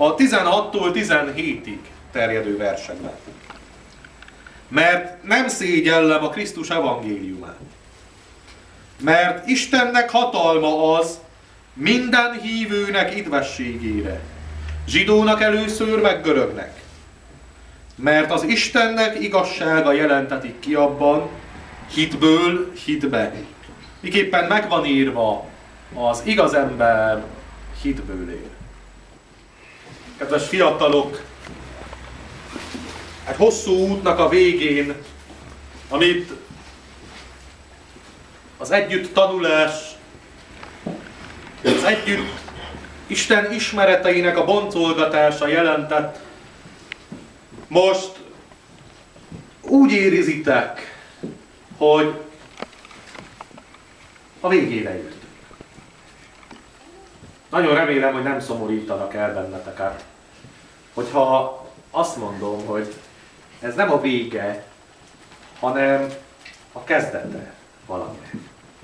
a 16-tól 17-ig terjedő versekben. Mert nem szégyellem a Krisztus evangéliumát. Mert Istennek hatalma az minden hívőnek idvességére, zsidónak először, meg görögnek. Mert az Istennek igazsága jelentetik ki abban, hitből hitbe. Miképpen megvan írva, az igaz ember hitből él. Kedves fiatalok, egy hosszú útnak a végén, amit az együtt tanulás, az együtt Isten ismereteinek a boncolgatása jelentett, most úgy érzitek, hogy a végére értünk. Nagyon remélem, hogy nem szomorítanak el benneteket, hogyha azt mondom, hogy ez nem a vége, hanem a kezdete valaminek.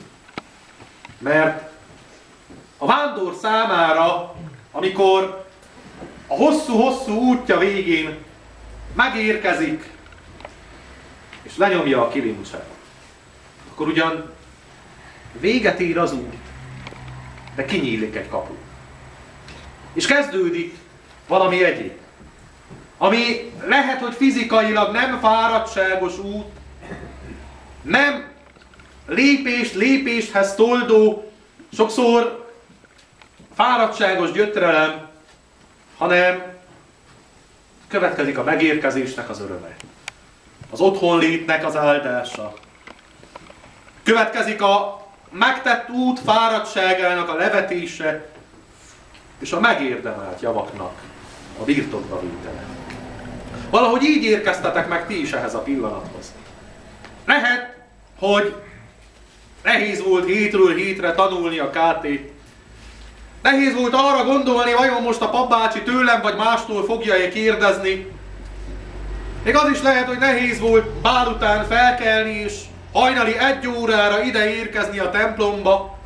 Mert a vándor számára, amikor a hosszú-hosszú útja végén megérkezik, és lenyomja a kilincset, akkor ugyan véget ér az út, de kinyílik egy kapu. És kezdődik valami egyéb. Ami lehet, hogy fizikailag nem fáradtságos út, nem lépéshez toldó, sokszor fáradtságos gyötrelem, hanem következik a megérkezésnek az öröme. Az otthonlétnek az áldása. Következik a megtett út fáradtságának a levetése, és a megérdemelt javaknak a birtokba vétele. Valahogy így érkeztetek meg ti is ehhez a pillanathoz. Lehet, hogy nehéz volt hétről hétre tanulni a KT-t. Nehéz volt arra gondolni, vajon most a papbácsi tőlem vagy mástól fogja-e kérdezni. Még az is lehet, hogy nehéz volt bál után felkelni és hajnali 1 órára ide érkezni a templomba.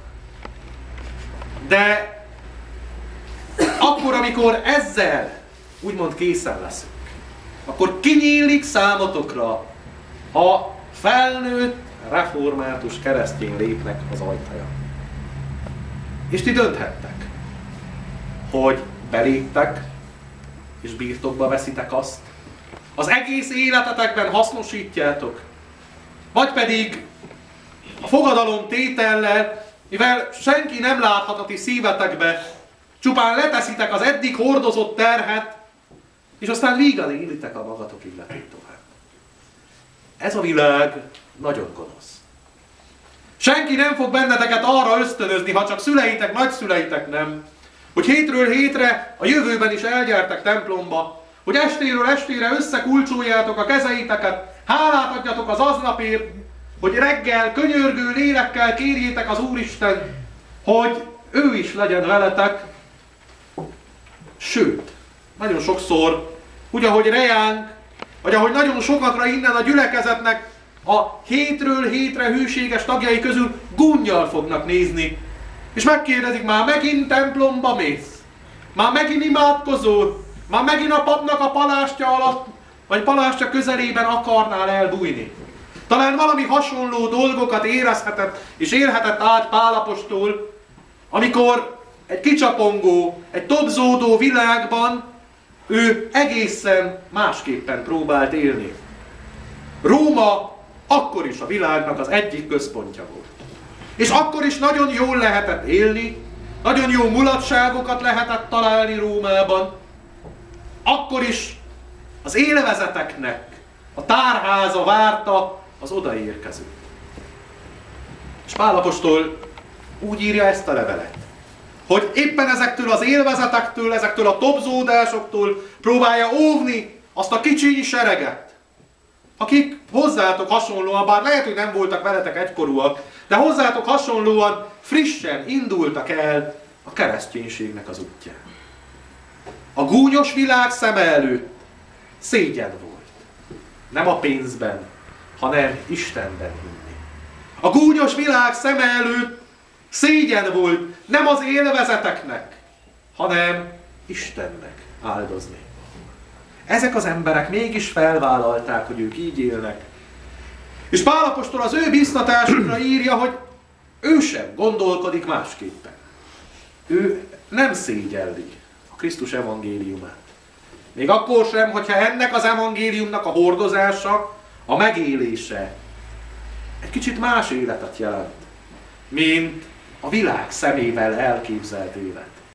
De akkor, amikor ezzel úgymond készen leszünk, akkor kinyílik számotokra a felnőtt, református keresztény lépnek az ajtaja. És ti dönthettek, hogy beléptek, és birtokba veszitek azt, az egész életetekben hasznosítjátok, vagy pedig a fogadalom tétellel, mivel senki nem láthat a ti szívetekbe, csupán leteszitek az eddig hordozott terhet, és aztán vígan élitek a magatok illetét tovább. Ez a világ nagyon gonosz. Senki nem fog benneteket arra ösztönözni, ha csak szüleitek, nagyszüleitek nem, hogy hétről hétre a jövőben is elgyertek templomba, hogy estéről estére összekulcsoljátok a kezeiteket, hálát adjatok az aznapért, hogy reggel könyörgő lélekkel kérjétek az Úristen, hogy ő is legyen veletek. Sőt, nagyon sokszor, úgy ahogy reánk, vagy ahogy nagyon sokakra innen a gyülekezetnek a hétről hétre hűséges tagjai közül gúnnyal fognak nézni, és megkérdezik, már megint templomba mész? Már megint imádkozol? Már megint a papnak a palástja alatt, vagy palástja közelében akarnál elbújni? Talán valami hasonló dolgokat érezhetett és élhetett át Pál apostol, amikor egy kicsapongó, egy tobzódó világban ő egészen másképpen próbált élni. Róma akkor is a világnak az egyik központja volt. És akkor is nagyon jól lehetett élni, nagyon jó mulatságokat lehetett találni Rómában. Akkor is az élvezeteknek a tárháza várta az odaérkezőt. És Pál apostol úgy írja ezt a levelet, hogy éppen ezektől az élvezetektől, ezektől a tobzódásoktól próbálja óvni azt a kicsi sereget, akik hozzátok hasonlóan, bár lehet, hogy nem voltak veletek egykorúak, de hozzátok hasonlóan frissen indultak el a kereszténységnek az útján. A gúnyos világ szeme előtt szégyen volt. Nem a pénzben, hanem Istenben hinni. A gúnyos világ szeme előtt szégyen volt nem az élvezeteknek, hanem Istennek áldozni. Ezek az emberek mégis felvállalták, hogy ők így élnek. És Pál apostol az ő biztatásukra írja, hogy ő sem gondolkodik másképpen. Ő nem szégyelli a Krisztus evangéliumát. Még akkor sem, hogyha ennek az evangéliumnak a hordozása, a megélése egy kicsit más életet jelent, mint a világ szemével elképzelt élet.